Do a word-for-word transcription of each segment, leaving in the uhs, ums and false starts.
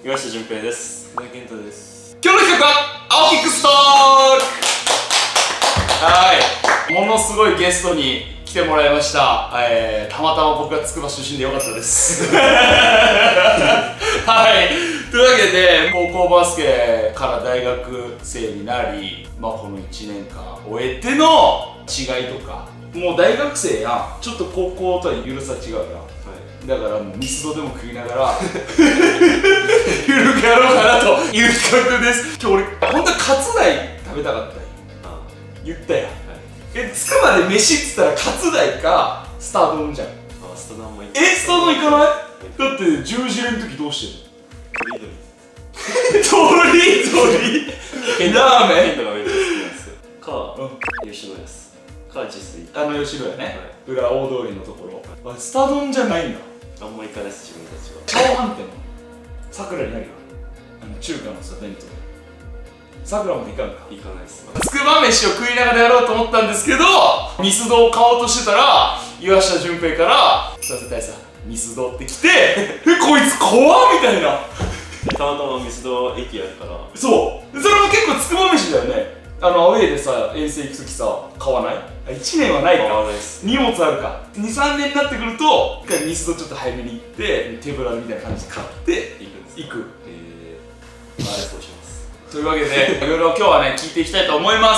岩下純平です。福田健太です。 今日の企画は青キックストーク。はい、ものすごいゲストに来てもらいました。えー、たまたま僕が筑波出身でよかったですはい、というわけで高校バスケから大学生になり、まあ、このいちねんかん終えての違いとか、もう大学生やん、ちょっと高校とはゆるさ違うやん、はい、だからもうミスドでも食いながらゆるくやろうかなという企画です。今日俺本当はカツ大食べたかったよ。言ったやん、はい、え、つくばで飯っつったらカツ大かスター丼じゃん。 あ、スタ丼も行え、スタ丼行かない？だって十字連の時どうしてるの？ドリドリラーメン？ ケントがめっちゃ好きなんですよ。か、うん、吉野家です。か、自炊。 あの吉野家ね、はい、裏大通りのところ、はい、スタ丼じゃないんだ。 あんま行かないです、自分たちは。チャオハン店のさくらにあるよ、あの中華のさ、弁当。さくらまで行かんか？ 行かないです。 つくば飯を食いながらやろうと思ったんですけど、ミスドを買おうとしてたら岩下純平から「すいません大佐、ミスド」って来て「え、こいつ怖っ!」みたいな。 たまたまミスド駅あるから。そうそれも結構つくば飯だよね。あのアウェーでさ、遠征行く時さ、買わない？いちねんはないか、 買わないです。 荷物あるか。にさんねんになってくると一回ミスドちょっと早めに行って手ぶらみたいな感じで買って行くんです。 行く。 ええー、あれそうします。というわけで、いろいろ今日はね、聞いていきたいと思います。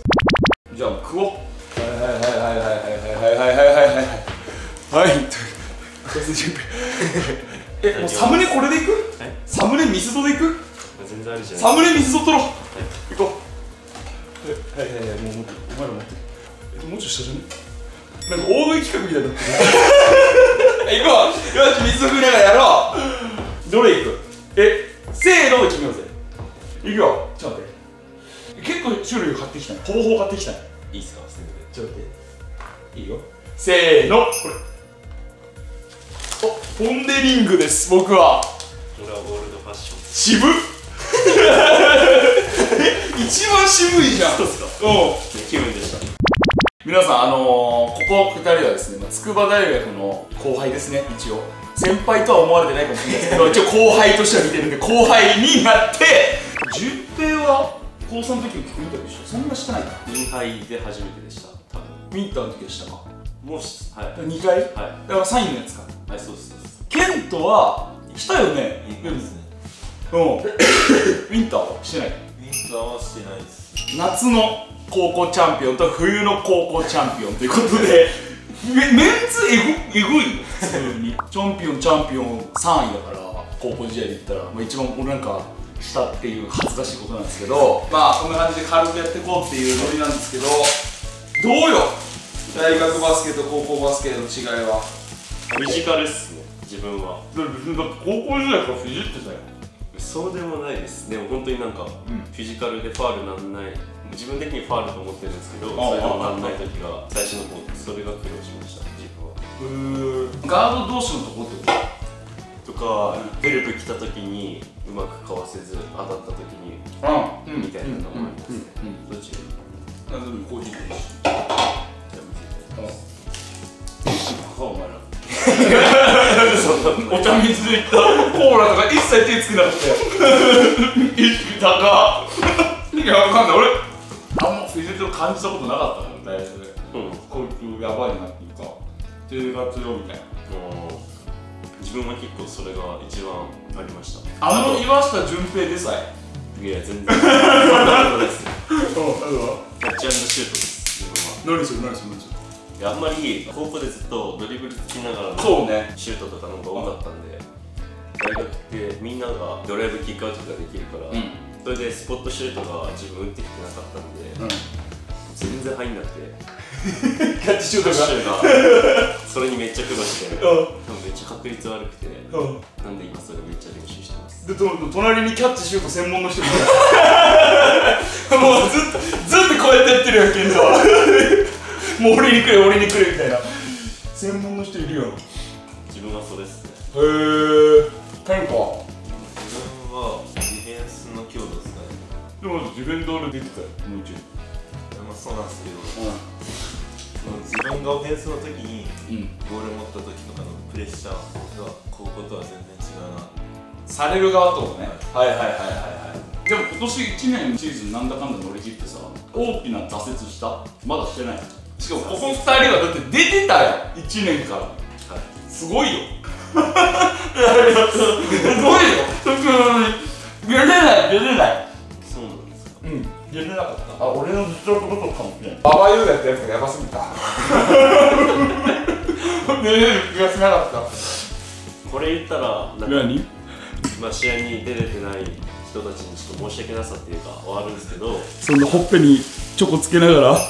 じゃあ、食おう。はいはいはいはいはいはいはいはいはいはいはいはい。はい。え、もうサムネこれでいく？サムネミスドでいく？ 全然あるじゃん。 サムネミスド取ろう。行こう。はいはいはい、もう持ってる。お前ら持ってる。え、もうちょっと下じゃね？なんか大食い企画みたいになってる。行こう。よし、ミスド食いながらやろう。どれいく？え、せーので決めようぜ。いくよ、ちょっと待って。結構種類買ってきたね。ほぼほぼ買ってきたね。 いいっすか、せーので。 ちょっと待って。いいよ。せーの、これ。お、ポンデリングです、僕は。 俺はオールドファッション。 渋っえ、一番渋いじゃん。 そうっすか。 うん。 気分でした。 皆さん、あのー、ここふたりはですね、筑波大学の後輩ですね、一応。先輩とは思われてないかもしれないですけど、一応後輩としては見てるんで、後輩になって、純平は高さんの時に聞くインタビューでしょ？そんなしてないかな。 インハイで初めてでした、多分。 ウィンターの時はしたか？ もうし、はい。 にかい？はい。だからサインのやつか。 はい、そうです、そうです。 ケントはしたよね？ インハイですね。 うん。ウィンターはしてない？ ウィンターはしてないです。 夏の高校チャンピオンと冬の高校チャンピオンということで、メ, メンツえぐえぐいよ、普通に。チャンピオン、チャンピオンさんいだから、高校時代で言ったら、まあ、一番俺なんかしたっていう恥ずかしいことなんですけど、まあこんな感じで軽くやっていこうっていうノリなんですけど、どうよ、大学バスケと高校バスケの違いは。 フィジカルっすね、自分は。 だって高校時代からフィジってたよ。 そうでもないです。でも本当になんか、うん、フィジカルでファウルなんない、自分的にファウルと思ってるんですけど、それでもなんない時が最初の方、それが苦労しました、自分は。 うーん、ガード同士のとこってこととか、ヘルプ来た時にうまくかわせず当たった時に、うん、みたいなのもありますね。どっちがいい？ なんでもコーヒーでいいし。じゃあ見せて。いいし、バカお前ら。お茶水でいったコーラとか一切手つけなくて意識高っ。いや、わかんない、俺あんまフィジカル感じたことなかったから大学で、うん、こいつやばいなっていうか手が強いみたいな。 自分は結構それが一番ありました。 あの岩下純平でさえ。 いや、全然そんなことないですよ。 キャッチアンドシュートです、自分は。 何それ何それ何それ。 あんまり高校でずっとドリブルつきながらのシュートとかの方が多かったんで、大学ってみんながドライブキックアウトができるから、うん、それでスポットシュートが自分打ってきてなかったんで、うん、全然入んなくてキャッチシュートがそれにめっちゃ苦労して、うん、めっちゃ確率悪くて、うん、なんで今それめっちゃ練習してます。 で、と隣にキャッチシュート専門の人もいるもうずっとずっとこうやってやってるよ、ケントはもう俺に来れ俺に来れみたいな専門の人いるよ。 自分はそれっすね。 へー、ケントは自分はディフェンスの強度っすね。 でもディフェンダーで出てたよ、もう一度。 まあそうなんですけど、うん、自分がオフェンスの時にボール持った時とかのプレッシャーが高校とは全然違うな。 される側ってことね。はいはいはいはいはい。でも今年いちねんシーズンなんだかんだ乗り切ってさ、大きな挫折した？まだしてない。しかもここふたりはだって出てたよ、いちねんから。はい、すごいよ。すごいよ。出れない出れない。 そうなんですか。 うん、出れなかった。あ、俺の実力不足かもしれない。ババユーやったやつがやばすぎた。出れる気がしなかった。 これ言ったらなんか何？ まあ試合に出れてない人たちにちょっと申し訳なさっていうかはあるんですけど、 そんなほっぺにチョコつけながら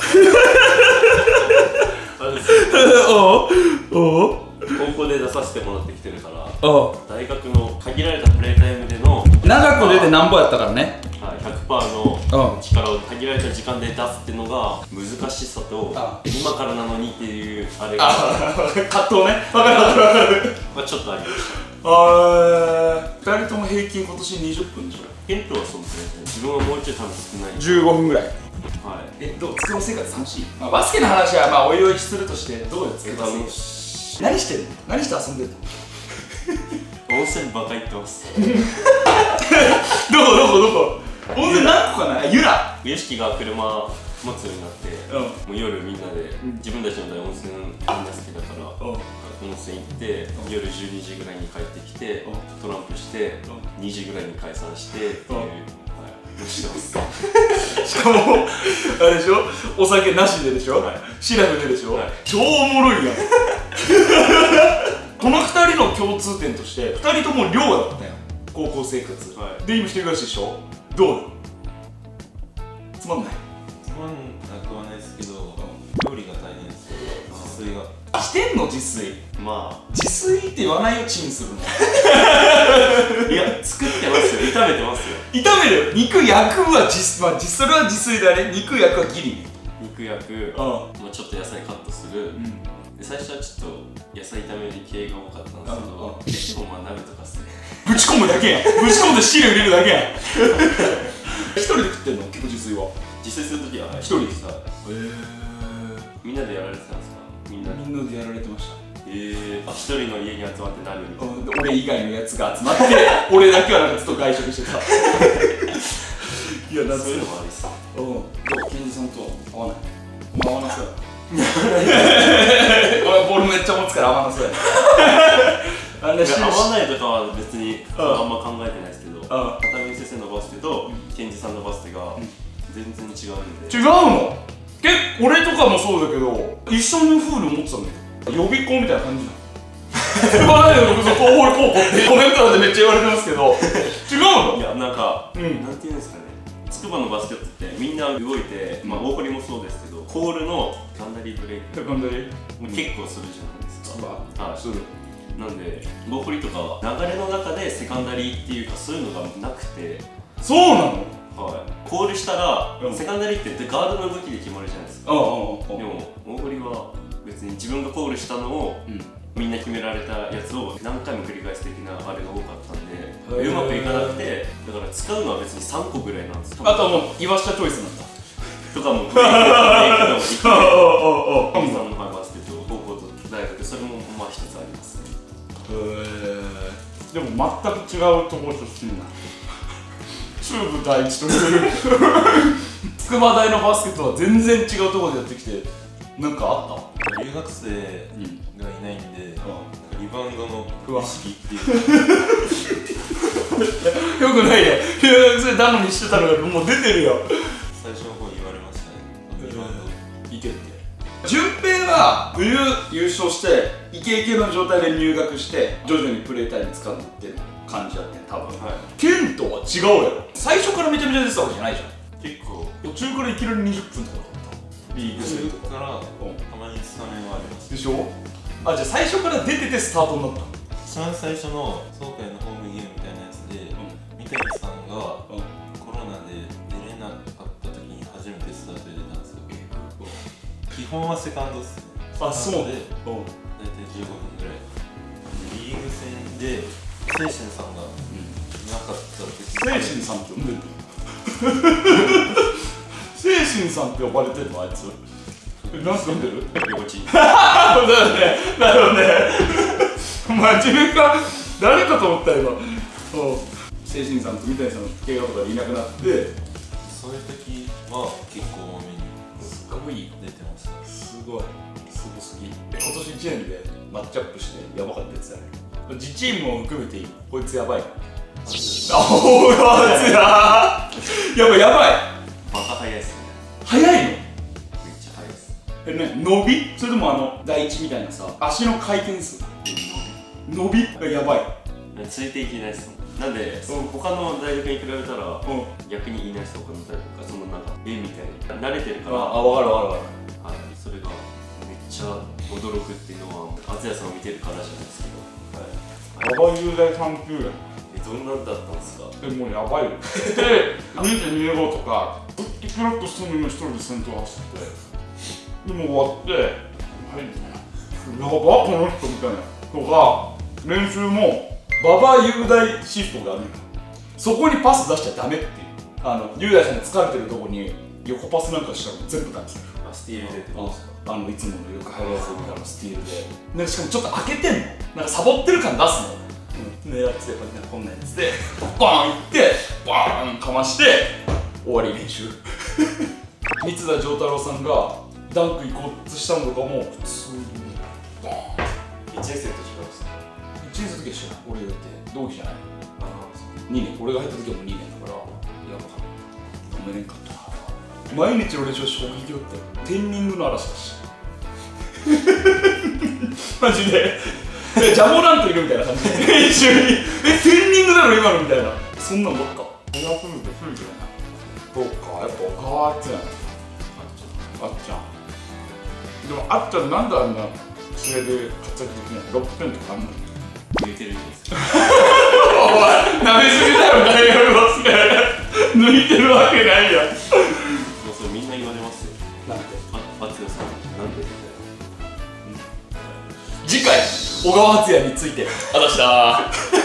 あるんですよ。 おうおう、 高校で出させてもらってきてるから、 おう、 大学の限られたプレータイムでの長く出てなんぼやったからね。 ひゃくパーセント の力を限られた時間で出すっていうのが難しさと、今からなのにっていうあれが葛藤ね。分かる分かる分かる。 まあちょっとありました。 あー、ふたりとも平均今年にじゅっぷんでしょ。 ケントはそうですね。自分はもうちょい多分少ない。 じゅうごふんぐらい。 はい。 え、どう？つくば生活楽しい？まあバスケの話はまあおいおいするとして、どうよつくば生活？何してるの？何して遊んでるの？ 温泉バカ行ってます。 どこどこどこ？温泉何個かな？ユラ。 ユシキが車持つようになって、うん、もう夜みんなで、うん、自分たちの温泉みんな好きだから、うん、温泉行って、うん、夜じゅうにじぐらいに帰ってきて、うん、トランプして、うん、にじぐらいに解散してっていう、うん、はい、してます。 しかもあれでしょ、お酒なしででしょ、はい、シラフででしょ、はい、超おもろいやん。このふたりの共通点としてふたりとも寮だったよ、高校生活、はい、で今一人暮らしでしょ。どう？つまんない？ つまんなくはないですけど、料理が大変ですよ、自炊が。 してんの？自炊。 まあ自炊って言わないよ、チンするの。 いや、作ってますよ、炒めてますよ。 炒めるよ。肉焼くは自、まあ、それは自炊だね。肉焼くはギリ。 肉焼く、まあちょっと野菜カットする、うん、で最初はちょっと野菜炒める系が多かったんですけど、でもまあ鍋とかっすね。 ぶち込むだけやん。ぶち込んで汁入れるだけやん。一人で食ってんの？結構自炊は。 自炊するときは一人です。へえ。みんなでやられてたんですか？みんなみんなでやられてました。 へえ。あ、一人の家に集まって鍋みたいな。 俺以外のやつが集まって俺だけはなんかずっと外食してた。いや、 そういうのもありっす。 うん。どう？ケンジさんと合わない？合わなそうや。俺ボールめっちゃ持つから合わなそうや。 合わないとかは別にあんま考えてないですけど、片見先生のバスケとケンジさんのバスケが全然違うんで。 違うの？結構俺とかもそうだけど、一緒のフール持ってたんだよ。予備校みたいな感じなの。言わないで僕そこ大堀高校ってコメント欄でめっちゃ言われてますけど、違うの？ いや、なんか、うん、なんていうんですかね、筑波のバスケットってみんな動いて、まあ大堀もそうですけど、コールのセカンダリーブレイク、セカンダリー結構するじゃないですか。はい、する。なんで、大堀とかは流れの中でセカンダリーっていうかそういうのがなくて。 そうなの？ はい。コールしたら、うん、セカンダリーってガードの動きで決まるじゃないですか。でも、大堀は別に自分がコールしたのを、うん、みんな決められたやつを何回も繰り返す的なあれが多かったんで、うまくいかなくて、だから使うのは別にさんこぐらいなんです。 あとはもう岩下チョイスなんだ。 とかも、ブレイクでもできる。カミさんのバスケット、高校と大学、それもまあ一つありますね。 へー。でも全く違うところとしてるな。中部第一と筑波大のバスケットは全然違うところでやってきて、なんかあった？ 留学生がいないんで、リバウンドの意識っていうよくないね。留学生頼みしてたのがもう出てるよ。 最初の方言われましたね、リバウンドいけって。順平は冬優勝してイケイケの状態で入学して徐々にプレータイム使ってる感じだって多分、はい、ケントは違うやろ。最初からめちゃめちゃ出てたわけじゃないじゃん。 結構途中からいきなりにじゅっぷんとかだったリーグ戦とかから、うん、たまにスタメンはありますでしょ。あ、じゃあ最初から出ててスタートになった。 一番最初の総会のホームゲームみたいなやつで、うん、三谷さんが、うん、コロナで出れなかった時に初めてスタートで出たんですよ。基本はセカンドっすね。 あ、そうで、 大体じゅうごふんぐらい。リーグ戦で聖心さんがいなかった時、 聖心さんって呼んでるの？聖心さんって呼ばれてるのあいつ。なんて呼んでる？ 横地。 だよね、だよね。お前自分が誰かと思った今。 精神さんと三谷さんの怪我とかでいなくなってそういう時は結構多めにすごい出てました。 すごいすごすぎ。今年いちねんでマッチアップしてやばかったやつだね。自チームも含めてこいつやばい。あ、小川敦也やばいやばい。 バカ速いっすね。 速いの？ めっちゃ速いっす。 え、ね、伸び？それともあの第一みたいなさ足の回転数伸びがやばい。 ついていけないっすもん。なんで、うん、他の大学に比べたら、うん、逆にいないっす。他の大学がそのなんか絵みたいな慣れてるから。あ、あ、分かる分かる分かる。はい、それがめっちゃ驚くっていうのは敦也さんを見てるからじゃないですけど。 馬場雄大さん級やん。 え、どんなんだったんですか？ え、もうやばいよ。で、にてんにごとかずっとピロッとするの一人で先頭走ってでも終わってはいやばこの人みたいなとか練習も馬場雄大シフトがあるんだ。そこにパス出しちゃダメっていう。あの雄大さんが疲れてるとこに横パスなんかしたら全部ダメですよ。 あ、スティールでってことですか？ あのいつものよく速いやつみたいなスティールでなんかしかもちょっと開けてんのなんかサボってる感出すの、うん、でやってこうやってこんなやつでバーンいってバーンかまして終わり練習三田丈太郎さんがダンク行こうとしたのとかも普通にバーン。 いちねん生と違うんですか？ いちねん生の時は一緒だ。俺だって同期じゃない。にねん俺が入った時はもうにねんだからやばかった。止めれんかったな。毎日の練習は衝撃だったよ。テンニングの嵐だしマジでジャモラントいるみたいな感じで練習にえ、テンニングだろ今のみたいな。そんなんばっか早すぎて不利だな。そうか、やっぱ小川敦也あっちゃんでもあっちゃんなんであんな試合で活躍できないの？ろくてんとかあんの？ 抜いてるんですよお前、なめすぎだよ、大学バスケ抜いてるわけないやん。 それみんな言われますよ。 なんで？ あ、敦也さんなんでみたいな。 次回小川敦也について話した